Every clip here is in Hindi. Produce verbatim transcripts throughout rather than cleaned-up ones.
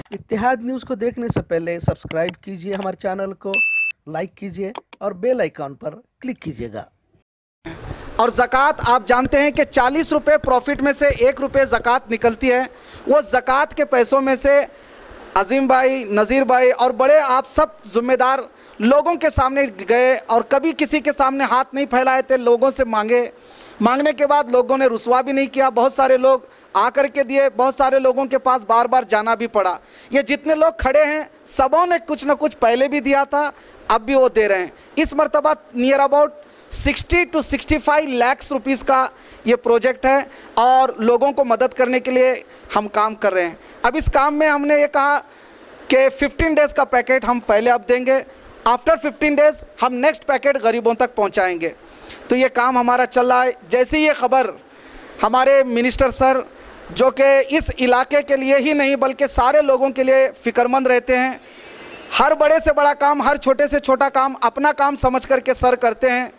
इत्तेहाद न्यूज़ को देखने से पहले सब्सक्राइब कीजिए हमारे चैनल को, लाइक कीजिए और बेल आइकॉन पर क्लिक कीजिएगा। और ज़कात आप जानते हैं कि चालीस रुपये प्रॉफिट में से एक रुपये ज़कात निकलती है। वो ज़कात के पैसों में से अजीम भाई, नज़ीर भाई और बड़े आप सब ज़िम्मेदार लोगों के सामने गए और कभी किसी के सामने हाथ नहीं फैलाए थे। लोगों से मांगे, मांगने के बाद लोगों ने रुसवा भी नहीं किया। बहुत सारे लोग आकर के दिए, बहुत सारे लोगों के पास बार बार जाना भी पड़ा। ये जितने लोग खड़े हैं सबों ने कुछ ना कुछ पहले भी दिया था, अब भी वो दे रहे हैं। इस मरतबा near about sixty two sixty five lakh rupees का ये प्रोजेक्ट है और लोगों को मदद करने के लिए हम काम कर रहे हैं। अब इस काम में हमने ये कहा कि फिफ्टीन डेज़ का पैकेट हम पहले अब देंगे, आफ्टर फिफ्टीन डेज़ हम नेक्स्ट पैकेट गरीबों तक पहुंचाएंगे। तो ये काम हमारा चल रहा है। जैसे ये ख़बर हमारे मिनिस्टर सर, जो कि इस इलाके के लिए ही नहीं बल्कि सारे लोगों के लिए फ़िक्रमंद रहते हैं, हर बड़े से बड़ा काम, हर छोटे से छोटा काम अपना काम समझ करके सर करते हैं।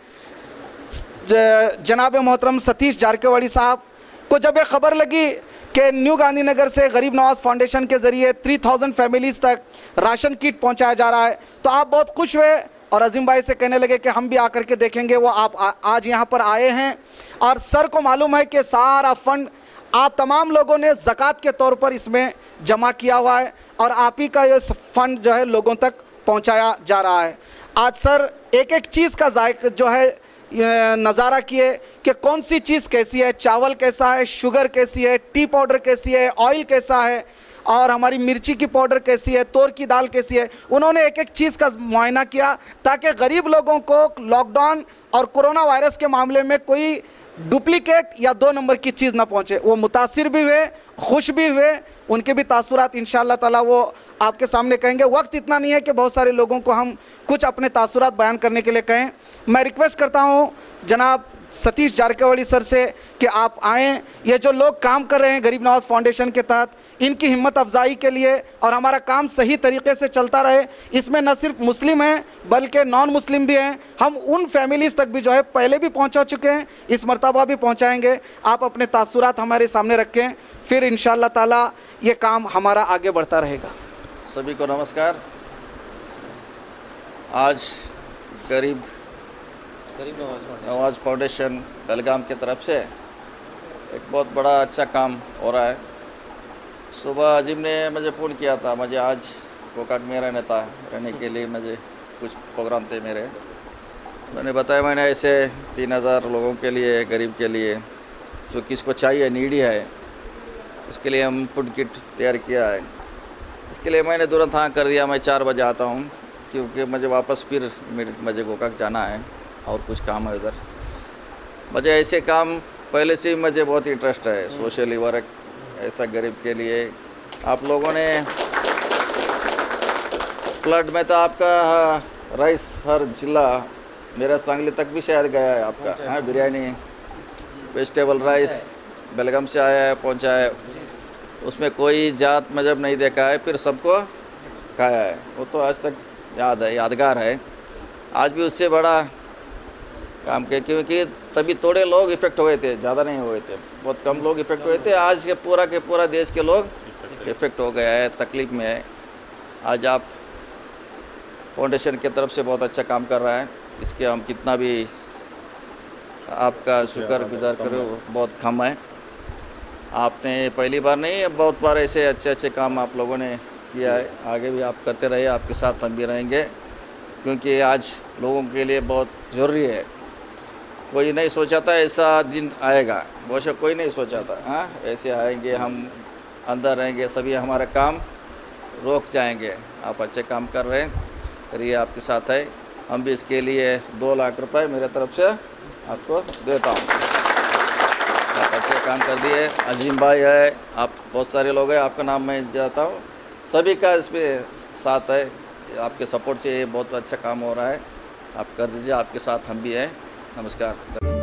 जनाब मोहतरम सतीश जारकेवाड़ी साहब को जब ये ख़बर लगी कि न्यू गांधीनगर से गरीब नवाज़ फाउंडेशन के ज़रिए तीन हज़ार फैमिलीज़ तक राशन किट पहुंचाया जा रहा है, तो आप बहुत खुश हुए और अजीम भाई से कहने लगे कि हम भी आकर के देखेंगे। वो आप आ, आज यहाँ पर आए हैं और सर को मालूम है कि सारा फंड आप तमाम लोगों ने ज़कात के तौर पर इसमें जमा किया हुआ है और आप ही का ये फंड जो है लोगों तक पहुँचाया जा रहा है। आज सर एक एक चीज़ का जायका जो है नज़ारा किए कि कौन सी चीज़ कैसी है, चावल कैसा है, शुगर कैसी है, टी पाउडर कैसी है, ऑयल कैसा है और हमारी मिर्ची की पाउडर कैसी है, तोर की दाल कैसी है। उन्होंने एक एक चीज़ का मुआयना किया ताकि गरीब लोगों को लॉकडाउन और कोरोना वायरस के मामले में कोई डुप्लीकेट या दो नंबर की चीज़ ना पहुँचे। वो मुतासिर भी हुए, खुश भी हुए, उनके भी तासुरात इंशाअल्लाह ताला वो आपके सामने कहेंगे। वक्त इतना नहीं है कि बहुत सारे लोगों को हम कुछ अपने तासुरात बयान करने के लिए कहें। मैं रिक्वेस्ट करता हूँ जनाब सतीश जारकेवाड़ी सर से कि आप आएँ। ये जो लोग काम कर रहे हैं गरीब नवाज़ फाउंडेशन के तहत, इनकी हिम्मत अफजाई के लिए और हमारा काम सही तरीके से चलता रहे, इसमें न सिर्फ मुस्लिम हैं बल्कि नॉन मुस्लिम भी हैं। हम उन फैमिलीज़ तक भी जो है पहले भी पहुंचा चुके हैं, इस मरतबा भी पहुंचाएंगे। आप अपने तासुरात हमारे सामने रखें, फिर इंशाअल्लाह ताला ये काम हमारा आगे बढ़ता रहेगा। सभी को नमस्कार। आज गरीब गरीब नवाज़ फाउंडेशन बेलगाम की तरफ से एक बहुत बड़ा अच्छा काम हो रहा है। सुबह अजीम ने मुझे फ़ोन किया था, मुझे आज गोकाक में रहना था, रहने के लिए मुझे कुछ प्रोग्राम थे मेरे। मैंने बताया मैंने ऐसे तीन हज़ार लोगों के लिए, गरीब के लिए जो किसको चाहिए, नीडी है, उसके लिए हम फूड किट तैयार किया है। इसके लिए मैंने तुरंत हाँ कर दिया। मैं चार बजे आता हूँ क्योंकि मुझे वापस फिर मुझे गोकाक जाना है और कुछ काम है उधर। मुझे ऐसे काम पहले से ही मुझे बहुत इंटरेस्ट है, सोशली वर्क ऐसा गरीब के लिए। आप लोगों ने फ्लड में तो आपका राइस हर जिला, मेरा सांगली तक भी शायद गया है आपका, हाँ बिरयानी वेजिटेबल राइस बेलगाम से आया है, पहुँचा है। उसमें कोई जात मजहब नहीं देखा है, फिर सबको खाया है। वो तो आज तक याद है, यादगार है। आज भी उससे बड़ा काम के, क्योंकि तभी थोड़े लोग इफ़ेक्ट हुए थे, ज़्यादा नहीं हुए थे, बहुत कम लोग इफ़ेक्ट हुए थे। आज के पूरा के पूरा देश के लोग इफ़ेक्ट हो गया है, तकलीफ़ में है। आज आप फाउंडेशन की तरफ से बहुत अच्छा काम कर रहा है, इसके हम कितना भी आपका शुक्रगुजार करो बहुत कम है। आपने पहली बार नहीं, बहुत बार ऐसे अच्छे अच्छे काम आप लोगों ने किया है। आगे भी आप करते रहिए, आपके साथ हम भी रहेंगे, क्योंकि आज लोगों के लिए बहुत ज़रूरी है। कोई नहीं सोचा था ऐसा दिन आएगा, बहुत कोई नहीं सोचा था हाँ ऐसे आएंगे, हम अंदर रहेंगे, सभी हमारा काम रोक जाएंगे। आप अच्छे काम कर रहे हैं, करिए, आपके साथ है। हम भी इसके लिए दो लाख रुपए मेरे तरफ से आपको देता हूँ। आप अच्छे काम कर दिए। अजीम भाई है, आप बहुत सारे लोग हैं, आपका नाम मैं जाता हूँ, सभी का इसमें साथ है। आपके सपोर्ट से ये बहुत अच्छा काम हो रहा है। आप कर दीजिए, आपके साथ हम भी हैं। नमस्कार।